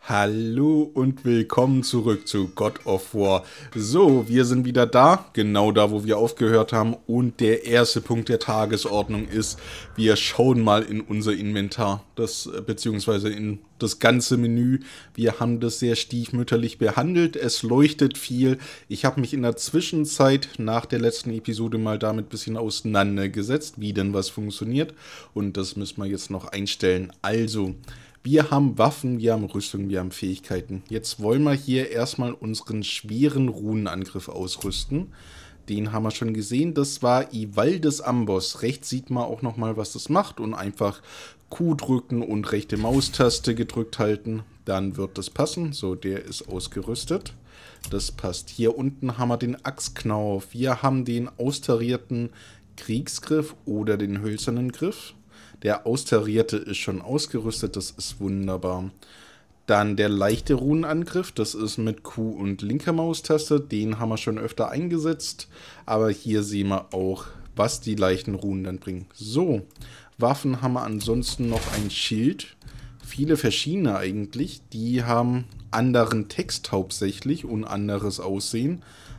Hallo und willkommen zurück zu God of War. So, wir sind wieder da, genau da, wo wir aufgehört haben. Und der erste Punkt der Tagesordnung ist, wir schauen mal in unser Inventar, beziehungsweise in das ganze Menü. Wir haben das sehr stiefmütterlich behandelt, es leuchtet viel. Ich habe mich in der Zwischenzeit nach der letzten Episode mal damit ein bisschen auseinandergesetzt, wie denn was funktioniert. Und das müssen wir jetzt noch einstellen. Also, wir haben Waffen, wir haben Rüstung, wir haben Fähigkeiten. Jetzt wollen wir hier erstmal unseren schweren Runenangriff ausrüsten. Den haben wir schon gesehen, das war Ivaldes Amboss. Rechts sieht man auch nochmal, was das macht und einfach Q drücken und rechte Maustaste gedrückt halten. Dann wird das passen. So, der ist ausgerüstet. Das passt. Hier unten haben wir den Axtknauf. Wir haben den austarierten Kriegsgriff oder den hölzernen Griff. Der austarierte ist schon ausgerüstet, das ist wunderbar. Dann der leichte Runenangriff, das ist mit Q und linker Maustaste, den haben wir schon öfter eingesetzt. Aber hier sehen wir auch, was die leichten Runen dann bringen. So, Waffen haben wir ansonsten noch ein Schild. Viele verschiedene eigentlich, die haben anderen Text hauptsächlich und anderes Aussehen.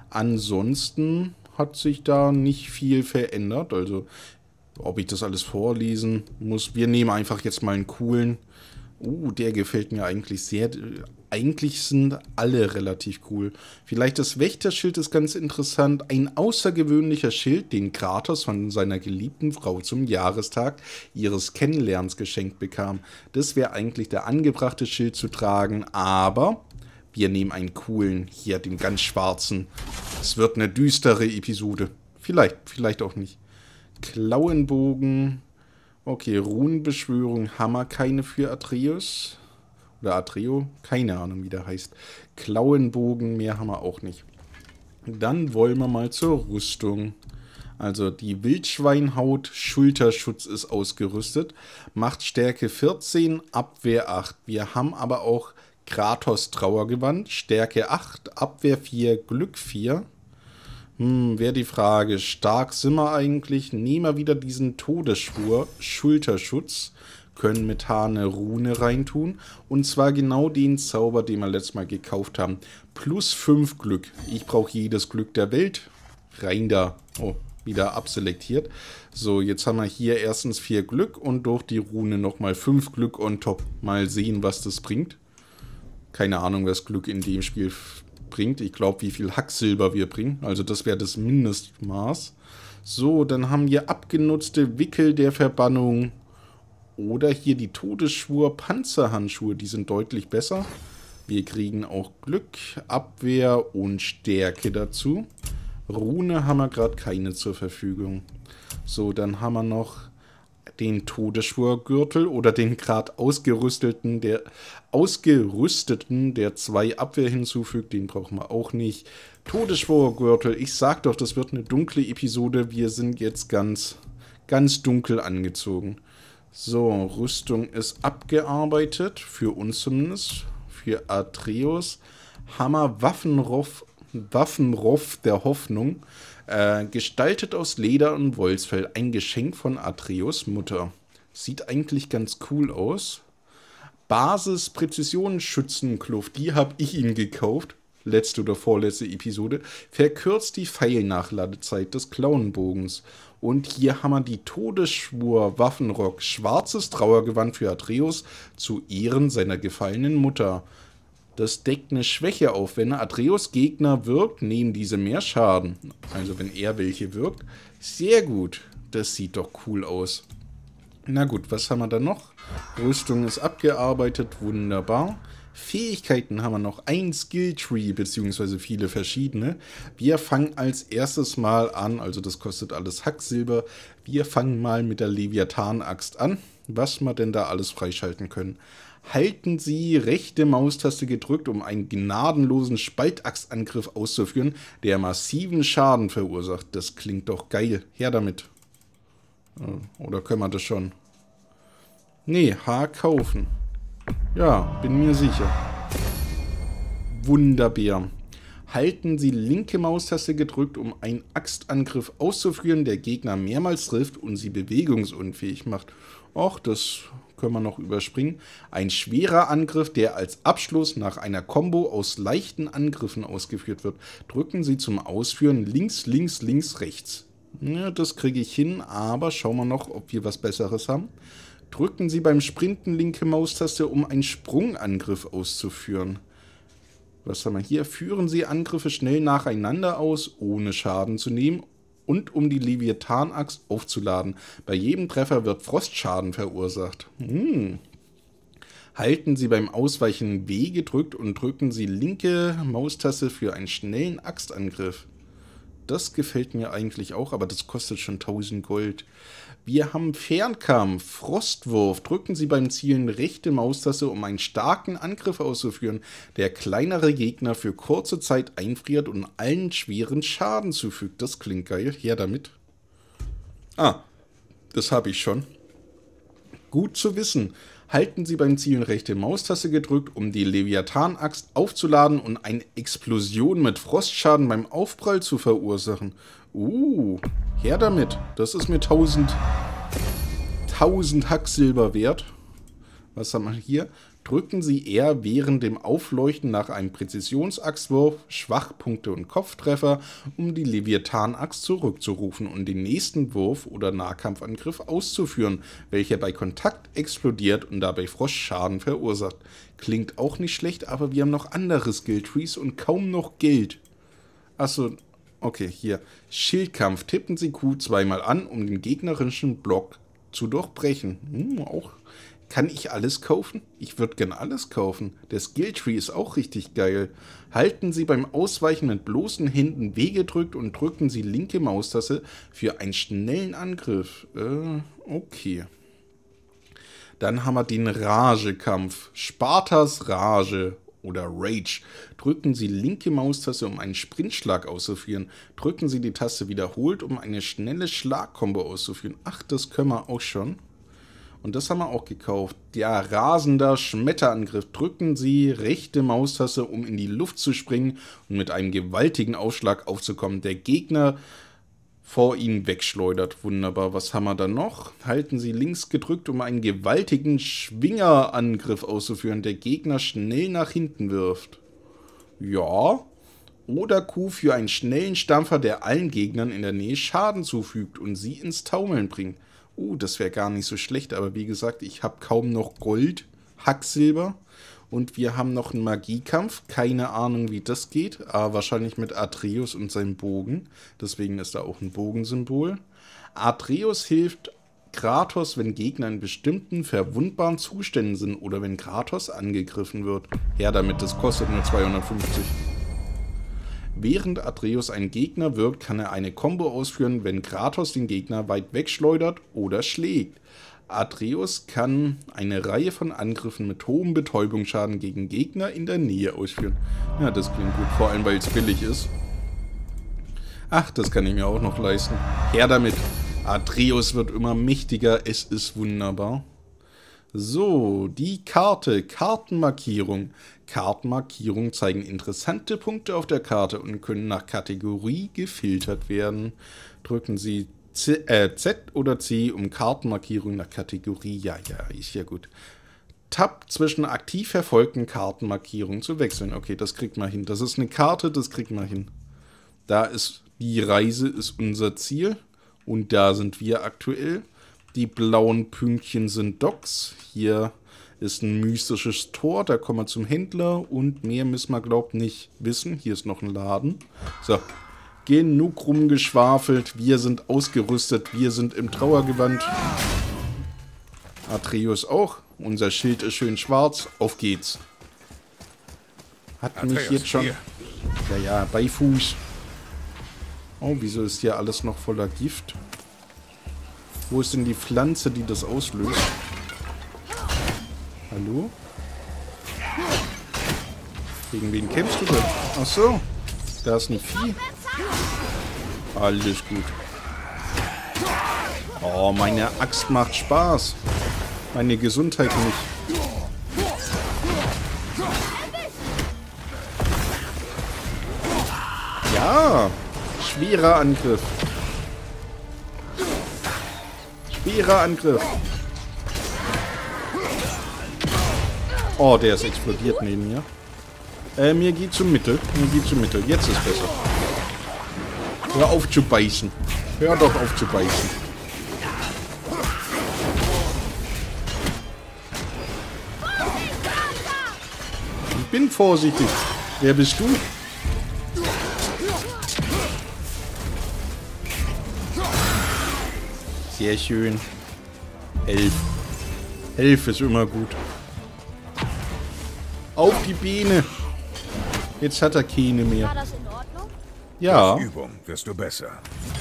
Ansonsten hat sich da nicht viel verändert, also ob ich das alles vorlesen muss. Wir nehmen einfach jetzt mal einen coolen. Der gefällt mir eigentlich sehr. Eigentlich sind alle relativ cool. Vielleicht das Wächterschild ist ganz interessant. Ein außergewöhnlicher Schild, den Kratos von seiner geliebten Frau zum Jahrestag ihres Kennenlernens geschenkt bekam. Das wäre eigentlich der angebrachte Schild zu tragen, aber wir nehmen einen coolen, hier den ganz schwarzen. Es wird eine düstere Episode. Vielleicht auch nicht. Klauenbogen. Okay, Runenbeschwörung haben wir keine für Atreus. Oder Atreo. Keine Ahnung, wie der heißt. Klauenbogen, mehr haben wir auch nicht. Dann wollen wir mal zur Rüstung. Also die Wildschweinhaut, Schulterschutz ist ausgerüstet. Macht Stärke 14, Abwehr 8. Wir haben aber auch Kratos Trauergewand. Stärke 8, Abwehr 4, Glück 4. Wäre die Frage, stark sind wir eigentlich? Nehmen wir wieder diesen Todesschwur, Schulterschutz, können metane Rune reintun. Und zwar genau den Zauber, den wir letztes Mal gekauft haben. Plus 5 Glück. Ich brauche jedes Glück der Welt. Rein da. Oh, wieder abselektiert. So, jetzt haben wir hier erstens 4 Glück und durch die Rune nochmal 5 Glück on top. Mal sehen, was das bringt. Keine Ahnung, was Glück in dem Spiel bringt. Ich glaube, wie viel Hacksilber wir bringen. Also das wäre das Mindestmaß. So, dann haben wir abgenutzte Wickel der Verbannung. Oder hier die Todesschwur Panzerhandschuhe. Die sind deutlich besser. Wir kriegen auch Glück, Abwehr und Stärke dazu. Rune haben wir gerade keine zur Verfügung. So, dann haben wir noch den Todesschwurgürtel oder den gerade ausgerüsteten, der 2 Abwehr hinzufügt, den brauchen wir auch nicht. Todesschwurgürtel, ich sag doch, das wird eine dunkle Episode, wir sind jetzt ganz dunkel angezogen. So, Rüstung ist abgearbeitet, für uns zumindest, für Atreus. Hammer Waffenroff der Hoffnung. Gestaltet aus Leder und Wolfsfell. Ein Geschenk von Atreus Mutter. Sieht eigentlich ganz cool aus. Basis Präzisionsschützenkluft. Die habe ich ihm gekauft. Letzte oder vorletzte Episode. Verkürzt die Pfeilnachladezeit des Klauenbogens. Und hier haben wir die Todesschwur Waffenrock. Schwarzes Trauergewand für Atreus zu Ehren seiner gefallenen Mutter. Das deckt eine Schwäche auf. Wenn Atreus Gegner wirkt, nehmen diese mehr Schaden. Also wenn er welche wirkt. Sehr gut. Das sieht doch cool aus. Na gut, was haben wir da noch? Rüstung ist abgearbeitet. Wunderbar. Fähigkeiten haben wir noch. Ein Skilltree, beziehungsweise viele verschiedene. Wir fangen als erstes mal an. Also das kostet alles Hacksilber. Wir fangen mal mit der Leviathan-Axt an. Was wir denn da alles freischalten können. Halten Sie rechte Maustaste gedrückt, um einen gnadenlosen Spaltaxtangriff auszuführen, der massiven Schaden verursacht. Das klingt doch geil. Her damit. Oder können wir das schon? Nee, H kaufen. Ja, bin mir sicher. Wunderbär. Halten Sie linke Maustaste gedrückt, um einen Axtangriff auszuführen, der Gegner mehrmals trifft und sie bewegungsunfähig macht. Och, das können wir noch überspringen. Ein schwerer Angriff, der als Abschluss nach einer Combo aus leichten Angriffen ausgeführt wird. Drücken Sie zum Ausführen links, links, links, rechts. Ja, das kriege ich hin, aber schauen wir noch, ob wir was Besseres haben. Drücken Sie beim Sprinten linke Maustaste, um einen Sprungangriff auszuführen. Was haben wir hier? Führen Sie Angriffe schnell nacheinander aus, ohne Schaden zu nehmen und um die Leviathan-Axt aufzuladen. Bei jedem Treffer wird Frostschaden verursacht. Halten Sie beim Ausweichen W gedrückt und drücken Sie linke Maustaste für einen schnellen Axtangriff. Das gefällt mir eigentlich auch, aber das kostet schon 1000 Gold. Wir haben Fernkampf, Frostwurf. Drücken Sie beim Zielen rechte Maustaste, um einen starken Angriff auszuführen, der kleinere Gegner für kurze Zeit einfriert und allen schweren Schaden zufügt. Das klingt geil. Her damit. Ah, das habe ich schon. Gut zu wissen. Halten Sie beim Zielen rechte Maustaste gedrückt, um die Leviathan-Axt aufzuladen und eine Explosion mit Frostschaden beim Aufprall zu verursachen. Her damit. Das ist mir 1000 Hacksilber wert. Was haben wir hier? Drücken Sie R während dem Aufleuchten nach einem Präzisionsachswurf, Schwachpunkte und Kopftreffer, um die Leviathan-Axt zurückzurufen und den nächsten Wurf oder Nahkampfangriff auszuführen, welcher bei Kontakt explodiert und dabei Frostschaden verursacht. Klingt auch nicht schlecht, aber wir haben noch andere Skilltrees und kaum noch Geld. Achso, okay, hier. Schildkampf. Tippen Sie Q zweimal an, um den gegnerischen Block zu durchbrechen. Auch. Kann ich alles kaufen? Ich würde gerne alles kaufen. Der Skilltree ist auch richtig geil. Halten Sie beim Ausweichen mit bloßen Händen W gedrückt und drücken Sie linke Maustaste für einen schnellen Angriff. Okay. Dann haben wir den Ragekampf. Spartas Rage oder Rage. Drücken Sie linke Maustaste, um einen Sprintschlag auszuführen. Drücken Sie die Taste wiederholt, um eine schnelle Schlagkombo auszuführen. Ach, das können wir auch schon. Und das haben wir auch gekauft. Der rasender Schmetterangriff. Drücken Sie rechte Maustaste, um in die Luft zu springen und mit einem gewaltigen Aufschlag aufzukommen. Der Gegner vor Ihnen wegschleudert. Wunderbar. Was haben wir da noch? Halten Sie links gedrückt, um einen gewaltigen Schwingerangriff auszuführen. Der Gegner schnell nach hinten wirft. Ja. Oder Q für einen schnellen Stampfer, der allen Gegnern in der Nähe Schaden zufügt und sie ins Taumeln bringt. Das wäre gar nicht so schlecht, aber wie gesagt, ich habe kaum noch Gold, Hacksilber und wir haben noch einen Magiekampf. Keine Ahnung, wie das geht, aber wahrscheinlich mit Atreus und seinem Bogen. Deswegen ist da auch ein Bogensymbol. Atreus hilft Kratos, wenn Gegner in bestimmten verwundbaren Zuständen sind oder wenn Kratos angegriffen wird. Her damit, das kostet nur 250. Während Atreus einen Gegner wirkt, kann er eine Combo ausführen, wenn Kratos den Gegner weit wegschleudert oder schlägt. Atreus kann eine Reihe von Angriffen mit hohem Betäubungsschaden gegen Gegner in der Nähe ausführen. Ja, das klingt gut, vor allem weil es billig ist. Ach, das kann ich mir auch noch leisten. Her damit. Atreus wird immer mächtiger, es ist wunderbar. So, die Karte, Kartenmarkierung. Kartenmarkierungen zeigen interessante Punkte auf der Karte und können nach Kategorie gefiltert werden. Drücken Sie Z oder C, um Kartenmarkierungen nach Kategorie. Ja, ist ja gut. Tab zwischen aktiv verfolgten Kartenmarkierungen zu wechseln. Okay, das kriegt man hin. Das ist eine Karte, das kriegt man hin. Da ist die Reise, ist unser Ziel. Und da sind wir aktuell. Die blauen Pünktchen sind Docks. Hier ist ein mystisches Tor, da kommen wir zum Händler und mehr müssen wir, glaubt nicht wissen. Hier ist noch ein Laden. So, genug rumgeschwafelt. Wir sind ausgerüstet, wir sind im Trauergewand. Atreus auch. Unser Schild ist schön schwarz. Auf geht's. Hat Atreus mich jetzt schon... Ja, bei Fuß. Oh, wieso ist hier alles noch voller Gift? Wo ist denn die Pflanze, die das auslöst? Hallo? Gegen wen kämpfst du denn? Ach so. Da ist ein Vieh. Alles gut. Oh, meine Axt macht Spaß. Meine Gesundheit nicht. Ja. Schwerer Angriff. Schwerer Angriff. Oh, der ist explodiert neben mir. Mir geht zum Mittel. Mir geht zum Mittel. Jetzt ist besser. Hör auf zu beißen. Hör doch auf zu beißen. Ich bin vorsichtig. Wer bist du? Sehr schön. 11. 11 ist immer gut. Auf die Beine. Jetzt hat er keine mehr. War das in Ordnung? Ja, Durch Übung wirst du besser.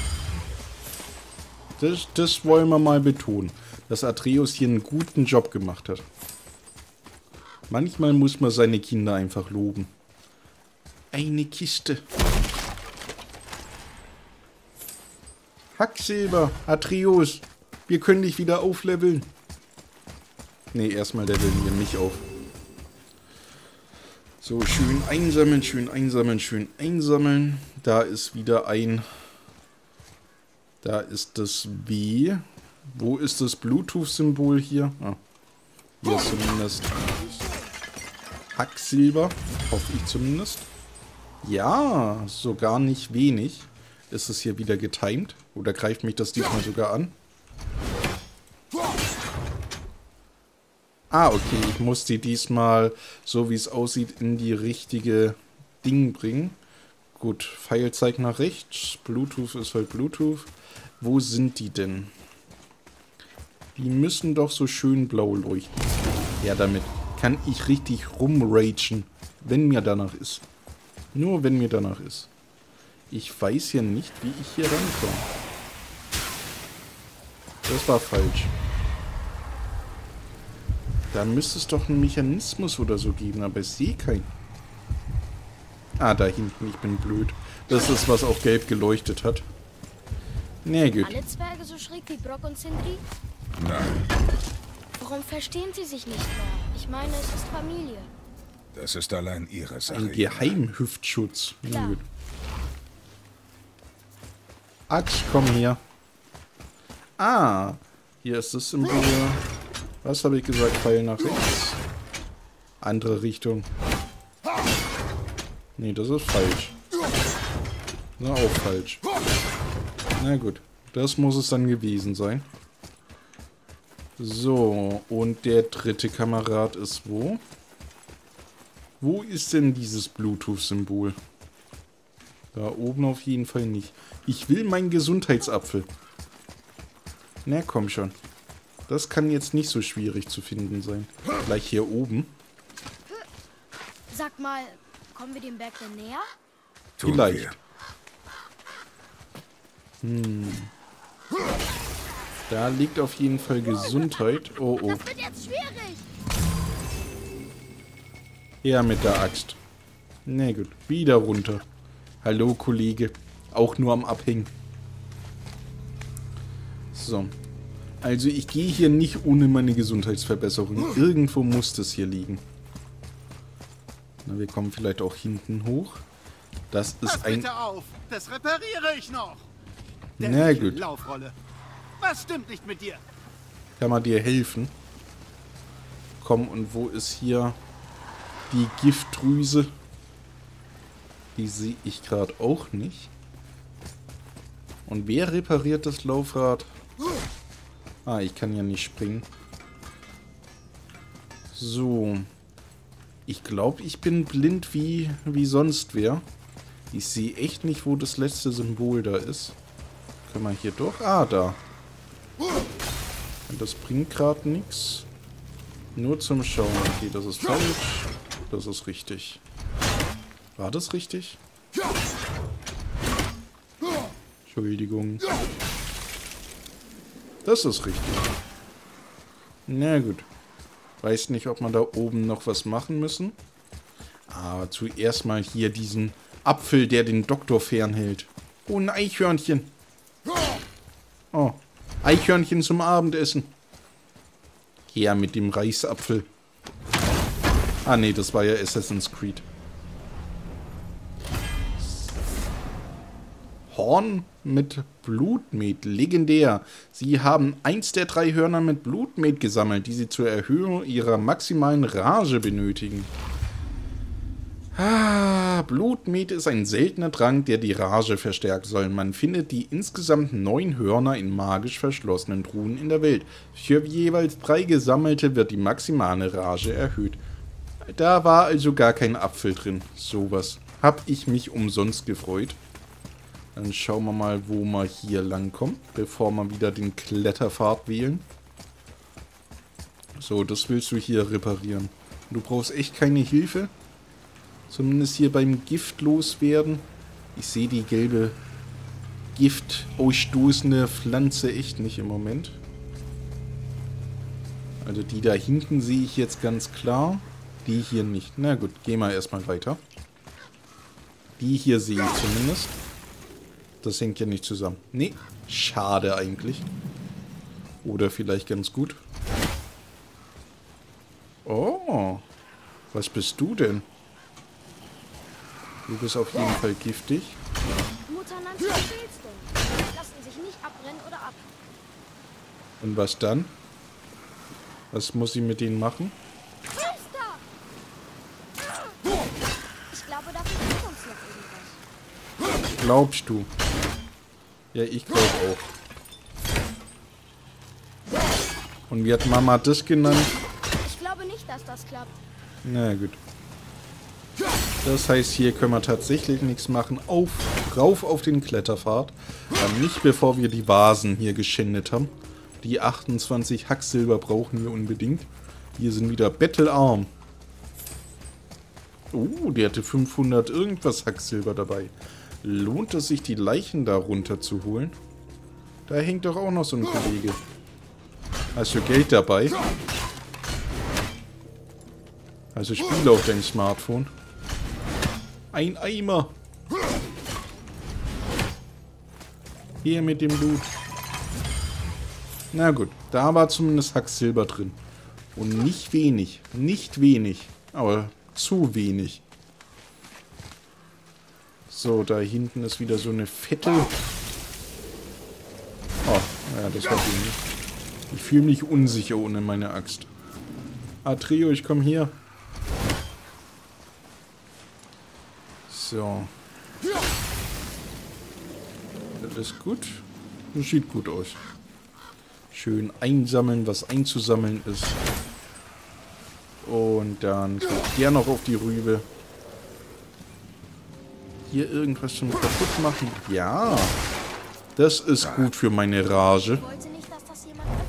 das wollen wir mal betonen. Dass Atreus hier einen guten Job gemacht hat. Manchmal muss man seine Kinder einfach loben. Eine Kiste. Hacksilber, Atreus. Wir können dich wieder aufleveln. Nee, erstmal leveln wir mich auf. So, schön einsammeln, schön einsammeln, schön einsammeln. Da ist wieder ein... Da ist das W. Wo ist das Bluetooth-Symbol hier? Ah, hier ist zumindest Hacksilber. Hoffe ich zumindest. Ja, sogar nicht wenig. Ist es hier wieder getimed? Oder greift mich das diesmal sogar an? Ah, okay. Ich muss die diesmal, so wie es aussieht, in die richtige Ding bringen. Gut, Pfeil zeigt nach rechts. Bluetooth ist halt Bluetooth. Wo sind die denn? Die müssen doch so schön blau leuchten. Ja, damit kann ich richtig rumragen, wenn mir danach ist. Nur wenn mir danach ist. Ich weiß ja nicht, wie ich hier rankomme. Das war falsch. Da müsste es doch einen Mechanismus oder so geben, aber ich sehe keinen. Ah, da hinten, ich bin blöd. Das ist, was auch gelb geleuchtet hat. Na gut. Alle Zwerge so schräg wie Brock und Sindri? Nein, Warum verstehen sie sich nicht mehr? Ich meine, es ist Familie. das ist allein ihre Sache. Ein Geheimhüftschutz. Na Klar. gut. Axt, komm her. Ah, hier ist das Symbol. Was habe ich gesagt? Pfeil nach rechts. Andere Richtung. Nee, das ist falsch. Na, auch falsch. Na gut. Das muss es dann gewesen sein. So, und der dritte Kamerad ist wo? Wo ist denn dieses Bluetooth-Symbol? Da oben auf jeden Fall nicht. Ich will meinen Gesundheitsapfel. Na komm schon. Das kann jetzt nicht so schwierig zu finden sein. Gleich hier oben. Sag mal, kommen wir dem Berg denn näher? Tun Vielleicht. wir. Da liegt auf jeden Fall Gesundheit. Oh, oh. Das wird jetzt schwierig. Ja, mit der Axt. Na gut. Wieder runter. Hallo, Kollege. Auch nur am Abhängen. So. Also ich gehe hier nicht ohne meine Gesundheitsverbesserung. Irgendwo muss das hier liegen. Na, wir kommen vielleicht auch hinten hoch. Das ist Pass ein... bitte auf, das repariere ich noch. Na gut. Laufrolle. Was stimmt nicht mit dir? Kann man dir helfen? Komm, und wo ist hier die Giftdrüse? Die sehe ich gerade auch nicht. Und wer repariert das Laufrad? Ah, ich kann ja nicht springen. So. Ich glaube, ich bin blind wie sonst wer. Ich sehe echt nicht, wo das letzte Symbol da ist. Können wir hier durch? Ah, da. Und das bringt gerade nichts. Nur zum Schauen. Okay, das ist falsch. Das ist richtig. War das richtig? Entschuldigung. Das ist richtig. Na gut. Weiß nicht, ob man da oben noch was machen müssen. Aber zuerst mal hier diesen Apfel, der den Doktor fernhält. Oh, ein Eichhörnchen. Oh, Eichhörnchen zum Abendessen. Ja, mit dem Reisapfel. Ah, nee, das war ja Assassin's Creed. Horn mit Blutmet. Legendär. Sie haben eins der 3 Hörner mit Blutmet gesammelt, die sie zur Erhöhung ihrer maximalen Rage benötigen. Blutmet ist ein seltener Trank, der die Rage verstärken soll. Man findet die insgesamt 9 Hörner in magisch verschlossenen Truhen in der Welt. Für jeweils 3 gesammelte wird die maximale Rage erhöht. Da war also gar kein Apfel drin. Sowas. Hab ich mich umsonst gefreut. Dann schauen wir mal, wo wir hier langkommen, bevor wir wieder den Kletterpfad wählen. So, das willst du hier reparieren. Du brauchst echt keine Hilfe. Zumindest hier beim Gift loswerden. Ich sehe die gelbe giftausstoßende Pflanze echt nicht im Moment. Also die da hinten sehe ich jetzt ganz klar. Die hier nicht. Na gut, gehen wir erstmal weiter. Die hier sehe ich zumindest. Das hängt ja nicht zusammen. Nee, schade eigentlich. Oder vielleicht ganz gut. Oh, was bist du denn? Du bist auf jeden Fall giftig. Mutter Nancy, was willst du? Lassen sich nicht abbrennen oder ab. Und was dann? Was muss ich mit denen machen? Hilfster! Ich glaube, da fehlt uns noch irgendwas. Glaubst du? Ja, ich glaube auch. Und wie hat Mama das genannt? Ich glaube nicht, dass das klappt. Na gut. Das heißt, hier können wir tatsächlich nichts machen. Rauf auf den Kletterpfad. Nicht bevor wir die Vasen hier geschändet haben. Die 28 Hacksilber brauchen wir unbedingt. Hier sind wieder Bettelarm. Der hatte 500 irgendwas Hacksilber dabei. Lohnt es sich, die Leichen da runter zu holen? Da hängt doch auch noch so ein Kollege. Hast du Geld dabei? Also spiele auf dein Smartphone. Ein Eimer. Hier mit dem Blut. Na gut, da war zumindest Hacksilber drin. Und nicht wenig. Nicht wenig. Aber zu wenig. So, da hinten ist wieder so eine fette... Oh, ja, das war wenig. Ich fühle mich unsicher ohne meine Axt. Atreo, ich komm hier. So. Das ist gut. Das sieht gut aus. Schön einsammeln, was einzusammeln ist. Und dann kriegt der noch auf die Rübe. Hier irgendwas schon kaputt machen. Ja. Das ist gut für meine Rage. Ich wollte nicht, dass das jemand öffnet.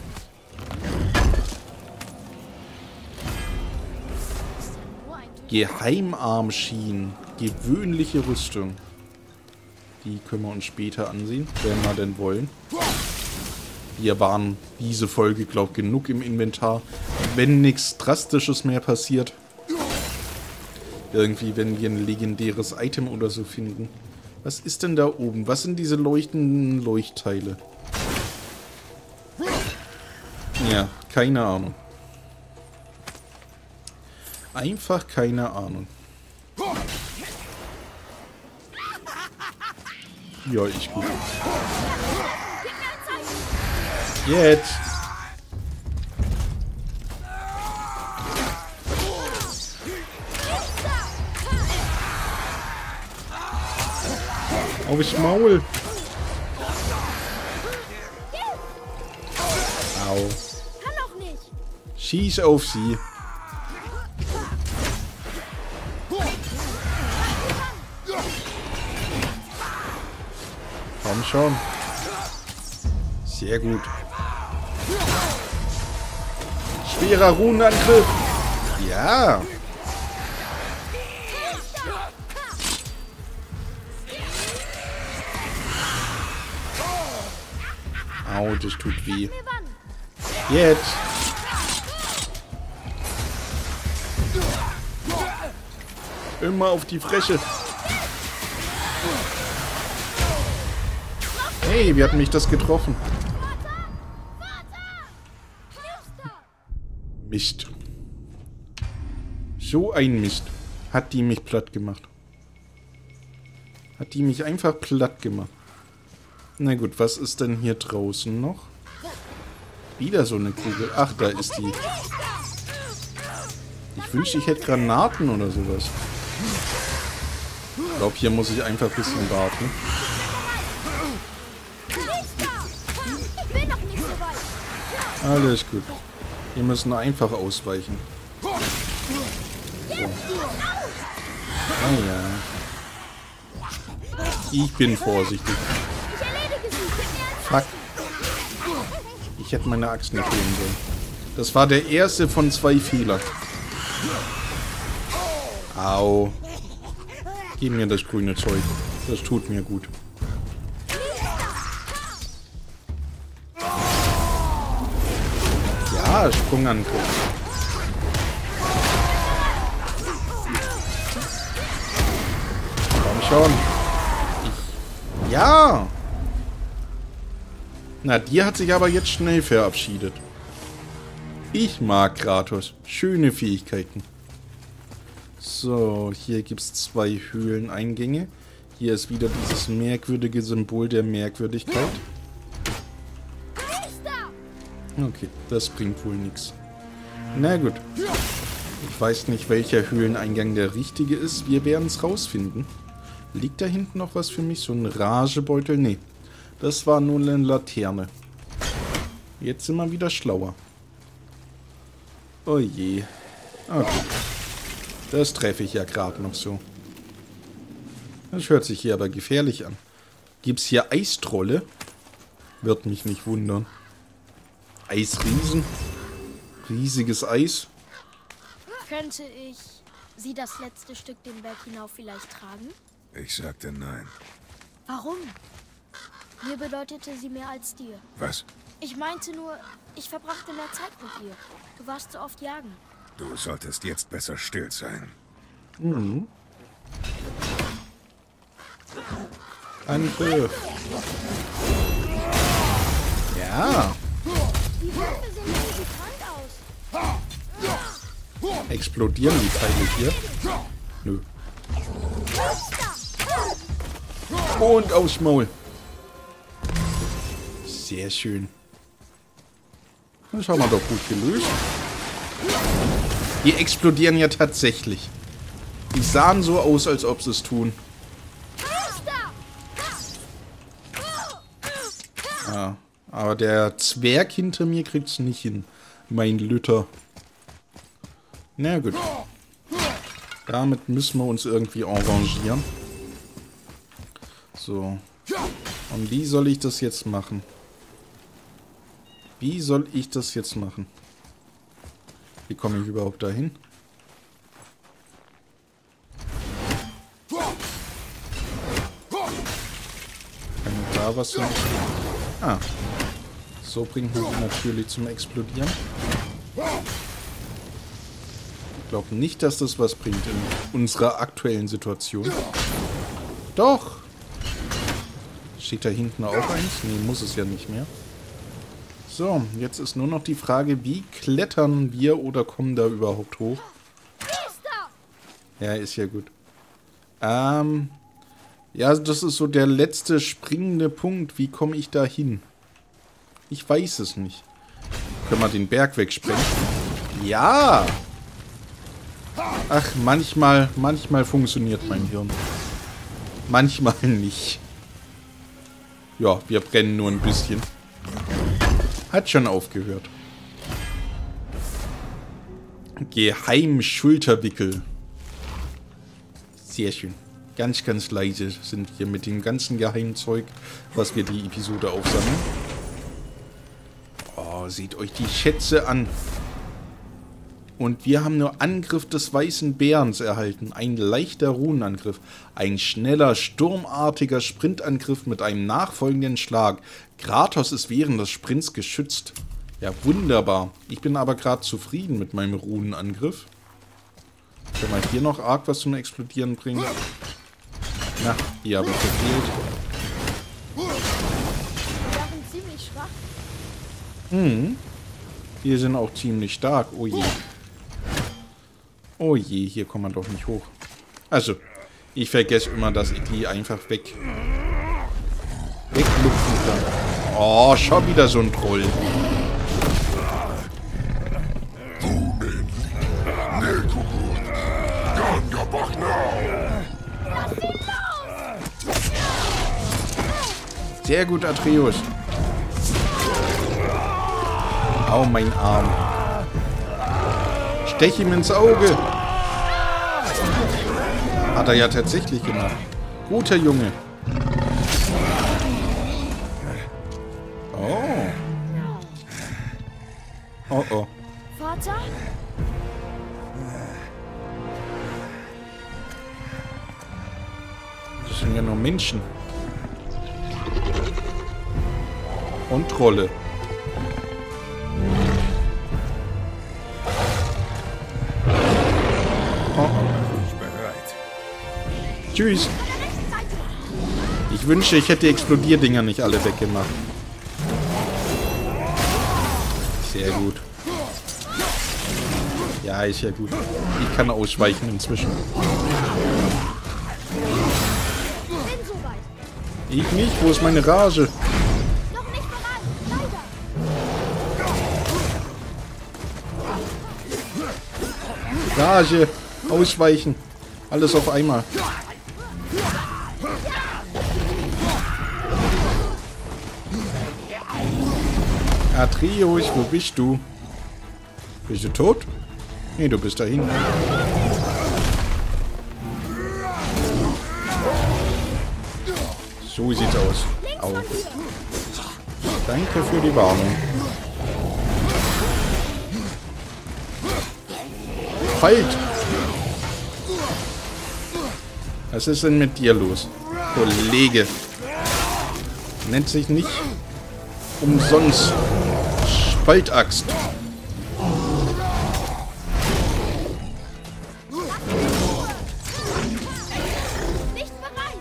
Das ist ja nur ein Tuch. Geheimarmschienen. Gewöhnliche Rüstung. Die können wir uns später ansehen, wenn wir denn wollen. Wir waren diese Folge, glaube ich, genug im Inventar. Wenn nichts Drastisches mehr passiert. Irgendwie, wenn wir ein legendäres Item oder so finden. Was ist denn da oben? Was sind diese leuchtenden Leuchtteile? Ja, keine Ahnung. Einfach keine Ahnung. Ja, ich gut. Jetzt! Aufs Maul! Au. Kann doch nicht. Schieß auf sie. Komm schon. Sehr gut. Schwerer Runenangriff. Ja. Au, das tut weh. Jetzt. Immer auf die Fresse. Hey, wie hat mich das getroffen? Mist. So ein Mist. Hat die mich platt gemacht. Hat die mich einfach platt gemacht. Na gut, was ist denn hier draußen noch? Wieder so eine Kugel. Ach, da ist die. Ich wünschte, ich hätte Granaten oder sowas. Ich glaube, hier muss ich einfach ein bisschen warten. Ich bin noch nicht so weit. Alles gut. Wir müssen einfach ausweichen. So. Ah ja. Ich bin vorsichtig. Ich erledige sie. Gib mir einen Fuck. Ich hätte meine Axt nicht holen sollen. Das war der erste von 2 Fehlern. Au. Gib mir das grüne Zeug. Das tut mir gut. Ja, Sprungangriff. Komm schon. Ja. Na, die hat sich aber jetzt schnell verabschiedet. Ich mag Kratos. Schöne Fähigkeiten. So, hier gibt es 2 Höhleneingänge. Hier ist wieder dieses merkwürdige Symbol der Merkwürdigkeit. Okay, das bringt wohl nichts. Na gut. Ich weiß nicht, welcher Höhleneingang der richtige ist. Wir werden es rausfinden. Liegt da hinten noch was für mich? So ein Ragebeutel? Nee. Das war nur eine Laterne. Jetzt sind wir wieder schlauer. Oh je. Okay. Das treffe ich ja gerade noch so. Das hört sich hier aber gefährlich an. Gibt es hier Eistrolle? Wird mich nicht wundern. Eisriesen? Riesiges Eis? Könnte ich Sie das letzte Stück den Berg hinauf vielleicht tragen? Ich sagte nein. Warum? Mir bedeutete sie mehr als dir. Was? Ich meinte nur, ich verbrachte mehr Zeit mit ihr. Du warst so oft jagen. Du solltest jetzt besser still sein. Mhm. Angriff. Ja. Die Würfel sehen irgendwie krank aus. Explodieren die Teile hier? Nö. Und aufs Maul. Sehr schön. Das haben wir doch gut gelöst. Die explodieren ja tatsächlich. Die sahen so aus, als ob sie es tun. Ja, aber der Zwerg hinter mir kriegt es nicht hin. Mein Lütter. Na gut. Damit müssen wir uns irgendwie arrangieren. So. Und wie soll ich das jetzt machen? Wie soll ich das jetzt machen? Wie komme ich überhaupt dahin? Kann ich da was machen? Ah. So bringt man die natürlich zum Explodieren. Ich glaube nicht, dass das was bringt in unserer aktuellen Situation. Doch! Steht da hinten auch eins? Nee, muss es ja nicht mehr. So, jetzt ist nur noch die Frage, wie klettern wir oder kommen da überhaupt hoch? Ja, ist ja gut. Ja, das ist so der letzte springende Punkt. Wie komme ich da hin? Ich weiß es nicht. Können wir den Berg wegsprengen? Ja! Ach, manchmal funktioniert mein Hirn. Manchmal nicht. Ja, wir brennen nur ein bisschen. Hat schon aufgehört. Geheim-Schulterwickel. Sehr schön. Ganz, ganz leise sind wir mit dem ganzen Geheimzeug, was wir die Episode aufsammeln. Oh, seht euch die Schätze an. Und wir haben nur Angriff des weißen Bärens erhalten. Ein leichter Runenangriff. Ein schneller, sturmartiger Sprintangriff mit einem nachfolgenden Schlag. Kratos ist während des Sprints geschützt. Ja, wunderbar. Ich bin aber gerade zufrieden mit meinem Runenangriff. Können wir hier noch arg was zum Explodieren bringen? Na, die habe ich verfehlt. Die waren ziemlich schwach. Mhm. Die sind auch ziemlich stark. Oh je. Oh je, hier kommt man doch nicht hoch. Also, ich vergesse immer, dass ich die einfach weglupfen klar. Oh, schon wieder so ein Troll. Sehr gut, Atreus. Au, mein Arm. Stech ihm ins Auge. Hat er ja tatsächlich gemacht. Guter Junge. Oh. Oh, oh. Vater? Das sind ja nur Menschen. Und Trolle. Oh, oh. Tschüss. Ich wünsche, ich hätte die Explodierdinger nicht alle weggemacht. Sehr gut. Ja, ist ja gut. Ich kann ausweichen inzwischen. Ich nicht. Wo ist meine Rage? Rage. Ausweichen. Alles auf einmal. Atreus, wo bist du? Bist du tot? Nee, du bist da hinten. So sieht's aus. Auf. Danke für die Warnung. Halt! Was ist denn mit dir los, Kollege? Nennt sich nicht umsonst Spaltaxt. Nicht bereit.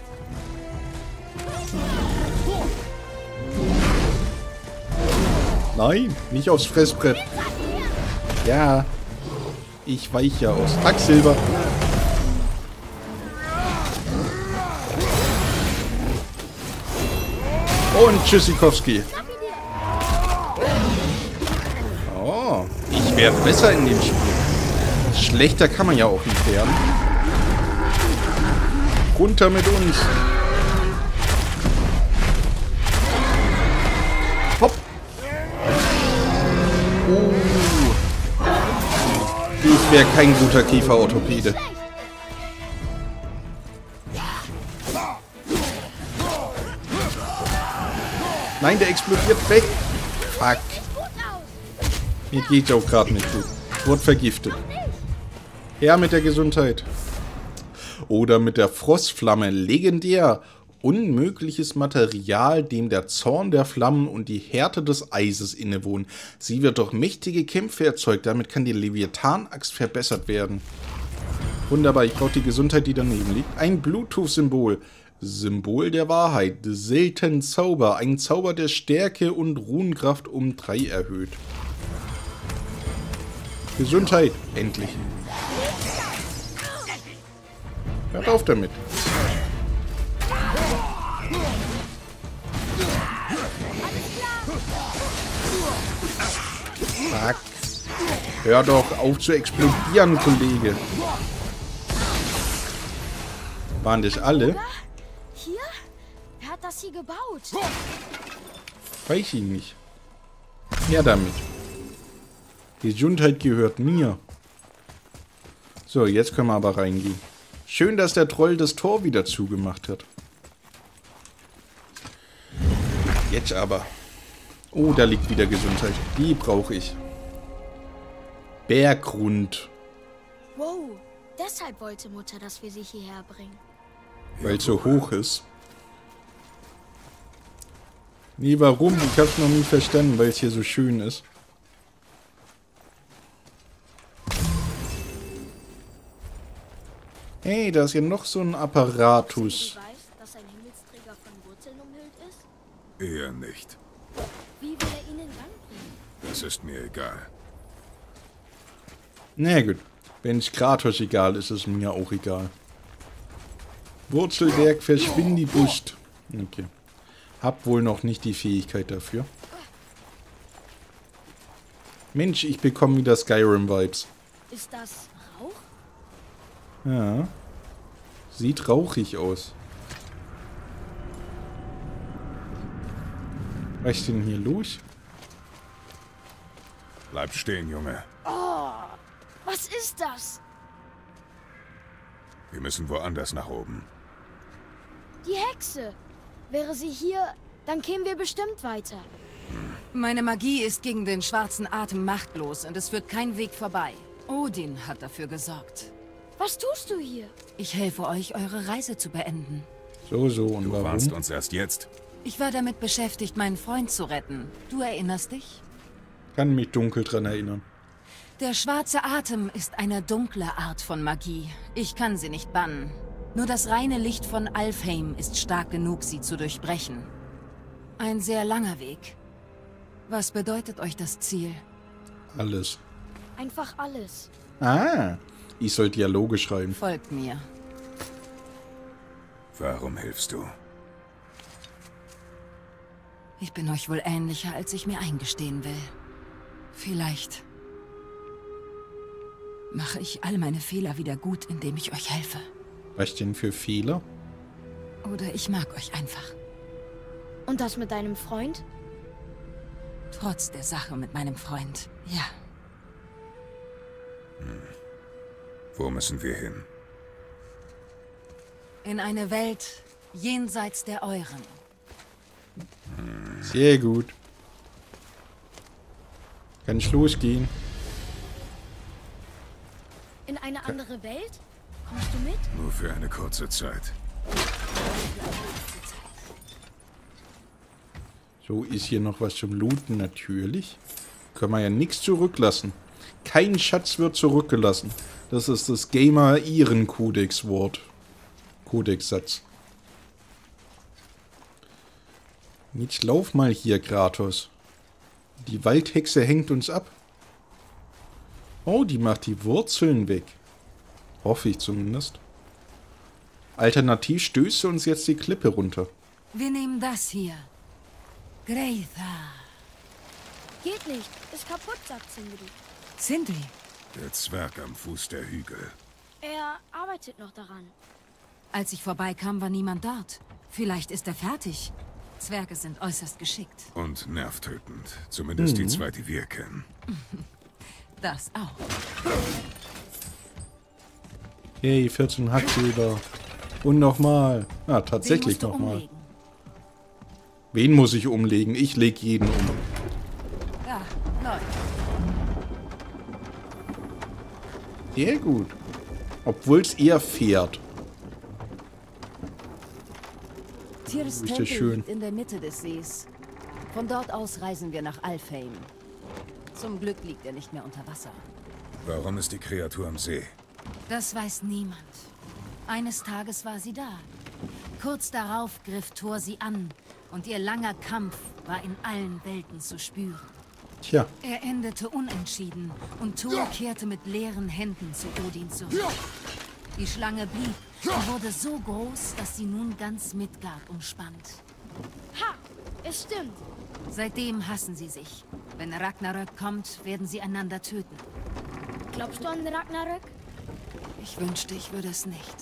Nein, nicht aufs Fressbrett. Ja, ich weiche ja aus. Quacksilber. Und Tschüssikowski. Oh, ich werde besser in dem Spiel. Schlechter kann man ja auch nicht werden. Runter mit uns. Hopp. Ich wäre kein guter Kieferorthopäde. Nein, der explodiert weg. Fuck. Mir geht's auch gerade nicht gut. Ich wurde vergiftet. Her mit der Gesundheit. Oder mit der Frostflamme. Legendär. Unmögliches Material, dem der Zorn der Flammen und die Härte des Eises innewohnen. Sie wird durch mächtige Kämpfe erzeugt. Damit kann die Leviathan-Axt verbessert werden. Wunderbar, ich brauche die Gesundheit, die daneben liegt. Ein Bluetooth-Symbol. Symbol der Wahrheit. Selten Zauber. Ein Zauber der Stärke und Runenkraft um 3 erhöht. Gesundheit. Endlich. Hört auf damit. Fuck. Hör doch auf zu explodieren, Kollege. Waren das alle? Hier? Wer hat das hier gebaut? Weiß ich nicht. Her damit. Die Gesundheit gehört mir. So, jetzt können wir aber reingehen. Schön, dass der Troll das Tor wieder zugemacht hat. Jetzt aber. Oh, da liegt wieder Gesundheit. Die brauche ich. Berggrund. Wow, deshalb wollte Mutter, dass wir sie hierher bringen. Weil es so hoch ist. Nee, warum? Ich hab's noch nie verstanden, weil es hier so schön ist. Hey, da ist hier noch so ein Apparatus. Du weißt, dass ein Himmelsträger von Wurzeln umhüllt ist? Eher nicht. Wie will er ihn in Gang bringen? Es ist mir egal. Na gut, wenn es Kratos egal ist, ist es mir auch egal. Wurzelwerk, verschwind die Bust. Okay. Hab wohl noch nicht die Fähigkeit dafür. Mensch, ich bekomme wieder Skyrim-Vibes. Ist das Rauch? Ja. Sieht rauchig aus. Was ist denn hier los? Bleib stehen, Junge. Was ist das? Wir müssen woanders nach oben. Die Hexe. Wäre sie hier, dann kämen wir bestimmt weiter. Meine Magie ist gegen den schwarzen Atem machtlos und es führt kein Weg vorbei. Odin hat dafür gesorgt. Was tust du hier? Ich helfe euch, eure Reise zu beenden. So, und Du warnst warum? uns erst jetzt. Ich war damit beschäftigt, meinen Freund zu retten. Du erinnerst dich? Kann mich dunkel dran erinnern. Der schwarze Atem ist eine dunkle Art von Magie. Ich kann sie nicht bannen. Nur das reine Licht von Alfheim ist stark genug, sie zu durchbrechen. Ein sehr langer Weg. Was bedeutet euch das Ziel? Alles. Einfach alles. Ah, ich soll Dialoge schreiben. Folgt mir. Warum hilfst du? Ich bin euch wohl ähnlicher, als ich mir eingestehen will. Vielleicht mache ich all meine Fehler wieder gut, indem ich euch helfe. Was denn für Fehler? Oder ich mag euch einfach. Und das mit deinem Freund? Trotz der Sache mit meinem Freund. Ja. Wo müssen wir hin? In eine Welt jenseits der euren. Sehr gut. Kann ich losgehen? In eine andere Welt? Kommst du mit? Nur für eine kurze Zeit. So, ist hier noch was zum Looten? Natürlich. Können wir ja nichts zurücklassen. Kein Schatz wird zurückgelassen. Das ist das Gamer-Iren-Kodex-Wort. Kodex-Satz. Jetzt lauf mal hier, Kratos. Die Waldhexe hängt uns ab. Oh, die macht die Wurzeln weg. Hoffe ich zumindest. Alternativ stößt sie uns jetzt die Klippe runter. Wir nehmen das hier. Greitha. Geht nicht. Ist kaputt, sagt Sindri. Sindri. Der Zwerg am Fuß der Hügel. Er arbeitet noch daran. Als ich vorbeikam, war niemand dort. Vielleicht ist er fertig. Zwerge sind äußerst geschickt. Und nervtötend. Zumindest die zwei, die wir kennen. Das auch. Hey, 14 Hackbilder. Und nochmal. Ah, Den tatsächlich musst du nochmal. umlegen. Wen muss ich umlegen? Ich leg jeden um. Ja, läuft. Sehr gut. Obwohl es eher fährt. Tyrs Ist das Tempel schön. liegt in der Mitte des Sees. Von dort aus reisen wir nach Alfheim. Zum Glück liegt er nicht mehr unter Wasser. Warum ist die Kreatur am See? Das weiß niemand. Eines Tages war sie da. Kurz darauf griff Thor sie an und ihr langer Kampf war in allen Welten zu spüren. Tja, Er endete unentschieden und Thor kehrte mit leeren Händen zu Odin zurück. Die Schlange blieb und wurde so groß, dass sie nun ganz Midgard umspannt. Ha! Es stimmt. Seitdem hassen sie sich. Wenn Ragnarök kommt, werden sie einander töten. Glaubst du an Ragnarök? Ich wünschte, ich würde es nicht.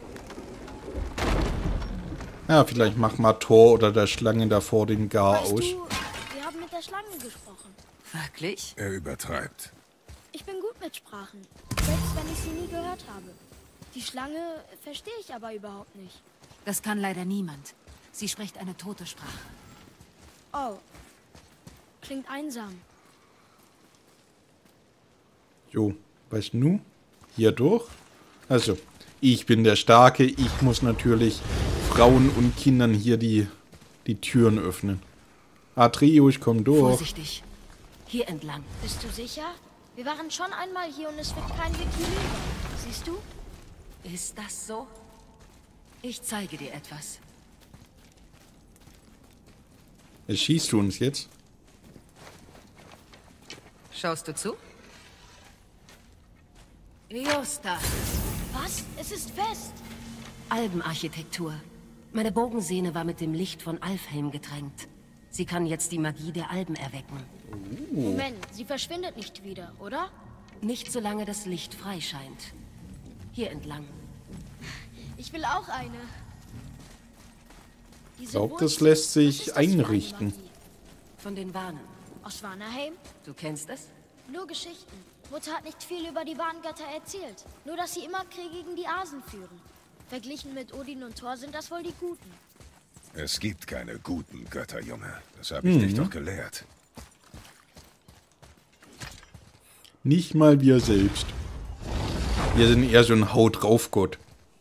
ja, vielleicht macht mal Thor oder der Schlange davor den Gar Weißt aus. du, wir haben mit der Schlange gesprochen. Wirklich? Er übertreibt. Ich bin gut mit Sprachen, selbst wenn ich sie nie gehört habe. Die Schlange verstehe ich aber überhaupt nicht. Das kann leider niemand. Sie spricht eine tote Sprache. Oh, klingt einsam. Jo, weißt du? Hier durch. Also, ich bin der Starke. Ich muss natürlich Frauen und Kindern hier die Türen öffnen. Atreo, ich komm durch. Vorsichtig. Hier entlang. Bist du sicher? Wir waren schon einmal hier und es wird kein Weg hier rüber. Siehst du? Ist das so? Ich zeige dir etwas. Erschießt du uns jetzt? Schaust du zu? Josta. Was? Es ist fest. Albenarchitektur. Meine Bogensehne war mit dem Licht von Alfheim getränkt. Sie kann jetzt die Magie der Alben erwecken. Moment, sie verschwindet nicht wieder, oder? Nicht solange das Licht frei scheint. Hier entlang. Ich will auch eine. Ich glaube, das lässt sich einrichten. Von den Wanen. Aus Vanaheim? Du kennst es? Nur Geschichten. Mutter hat nicht viel über die Warngötter erzählt. Nur, dass sie immer Krieg gegen die Asen führen. Verglichen mit Odin und Thor sind das wohl die Guten. Es gibt keine guten Götter, Junge. Das habe ich dich doch gelehrt. Nicht mal wir selbst. Wir sind eher so ein Haut drauf Gott.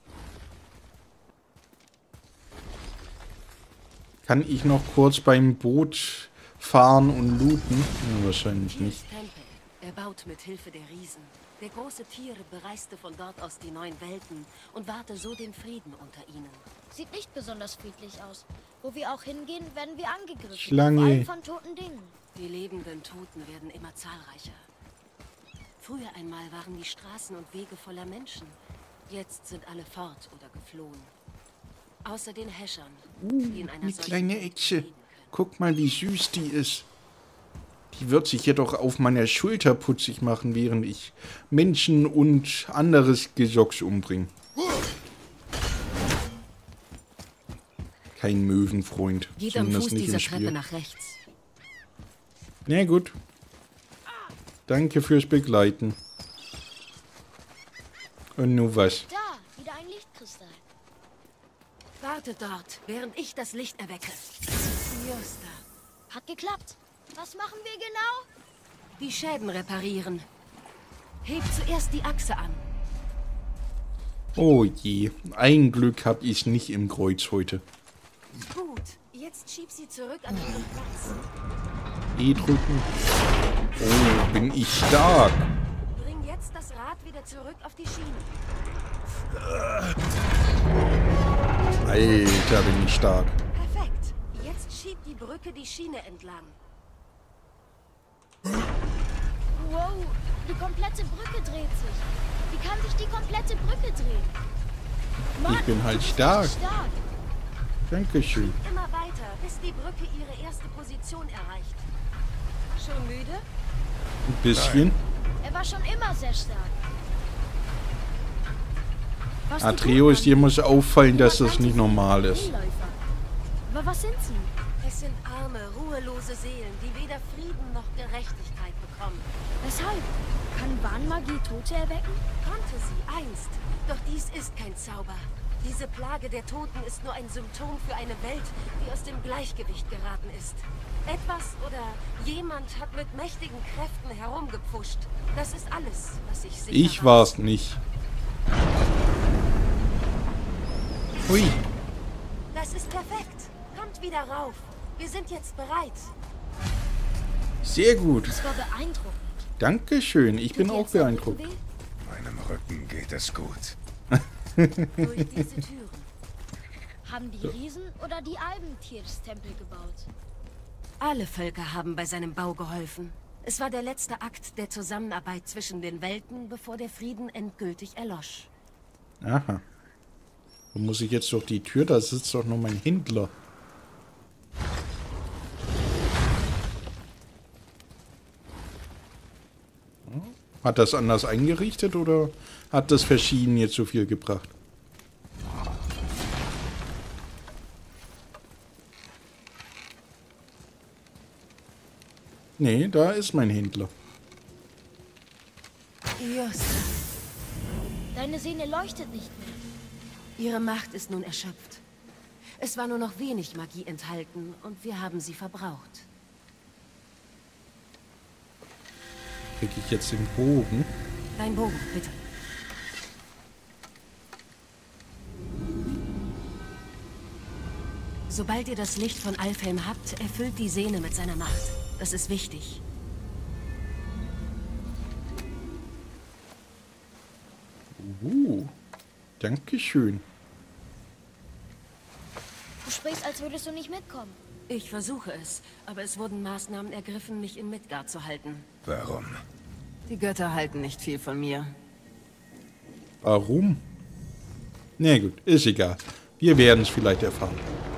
Kann ich noch kurz beim Boot fahren und looten? Ja, wahrscheinlich Hier nicht. ist Tempel, erbaut mit Hilfe der Riesen. Der große Tiere bereiste von dort aus die neuen Welten und wahrte so den Frieden unter ihnen. Sieht nicht besonders friedlich aus. Wo wir auch hingehen, werden wir angegriffen. Schlange. Vor allem von toten Dingen. Die lebenden Toten werden immer zahlreicher. Früher einmal waren die Straßen und Wege voller Menschen. Jetzt sind alle fort oder geflohen. Außer den Häschern, die in einer Die solchen kleine Welt Echse. leben können. Guck mal, wie süß die ist. Die wird sich jedoch auf meiner Schulter putzig machen, während ich Menschen und anderes Gesocks umbringe. Kein Möwenfreund. Geht am Zumindest Fuß nicht im dieser Spiel. Treppe nach rechts. Na gut. Danke fürs Begleiten. Und nun was? Da, wieder ein Lichtkristall. Warte dort, während ich das Licht erwecke. Josta. Hat geklappt. Was machen wir genau? Die Schäden reparieren. Heb zuerst die Achse an. Oh je. Ein Glück hab ich nicht im Kreuz heute. Gut, jetzt schieb sie zurück an ihren Platz. E drücken. Oh, bin ich stark. Bring jetzt das Rad wieder zurück auf die Schiene. Alter, bin ich stark. Perfekt. Jetzt schiebt die Brücke die Schiene entlang. Wow, die komplette Brücke dreht sich. Wie kann sich die komplette Brücke drehen? Mann, Ich bin halt du bist stark. richtig stark. Dankeschön. Immer weiter, bis die Brücke ihre erste Position erreicht. Schon müde? Ein bisschen. Er war schon immer sehr stark. Was die Atreus, tun, dir muss auffallen, dass Mann, das nicht normal ist. Seeläufer. Aber was sind sie? Es sind arme, ruhelose Seelen, die weder Frieden noch Gerechtigkeit bekommen. Weshalb? Kann Warnmagie Tote erwecken? Konnte sie einst. Doch dies ist kein Zauber. Diese Plage der Toten ist nur ein Symptom für eine Welt, die aus dem Gleichgewicht geraten ist. Etwas oder jemand hat mit mächtigen Kräften herumgepfuscht. Das ist alles, was ich sicher Ich war's nicht. Hui. Das ist perfekt. Kommt wieder rauf. Wir sind jetzt bereit. Sehr gut. Das war beeindruckend. Dankeschön. Ich bin Tut dir auch jetzt der beeindruckt. Rücken weh? Meinem Rücken geht es gut. Durch diese Türen. Haben die Riesen oder die Alben Tempel gebaut? Alle Völker haben bei seinem Bau geholfen. Es war der letzte Akt der Zusammenarbeit zwischen den Welten, bevor der Frieden endgültig erlosch. Aha. Wo muss ich jetzt durch die Tür? Da sitzt doch noch mein Händler. Hat das anders eingerichtet oder hat das verschieden jetzt so viel gebracht? Nee, da ist mein Händler. Josta. Deine Sehne leuchtet nicht mehr. Ihre Macht ist nun erschöpft. Es war nur noch wenig Magie enthalten und wir haben sie verbraucht. Krieg ich jetzt den Bogen? Dein Bogen, bitte. Sobald ihr das Licht von Alfheim habt, erfüllt die Sehne mit seiner Macht. Das ist wichtig. Dankeschön. Du sprichst, als würdest du nicht mitkommen. Ich versuche es, aber es wurden Maßnahmen ergriffen, mich in Midgard zu halten. Warum? Die Götter halten nicht viel von mir. Warum? Na gut, ist egal. Wir werden es vielleicht erfahren.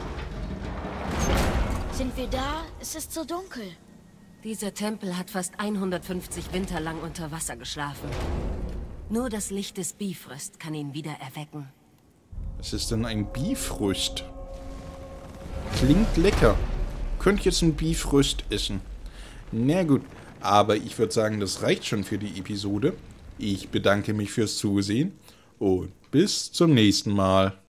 Sind wir da? Es ist so dunkel. Dieser Tempel hat fast 150 Winter lang unter Wasser geschlafen. Nur das Licht des Bifröst kann ihn wieder erwecken. Was ist denn ein Bifröst? Klingt lecker. Könnt jetzt ein Bifröst essen. Na gut, aber ich würde sagen, das reicht schon für die Episode. Ich bedanke mich fürs Zusehen und bis zum nächsten Mal.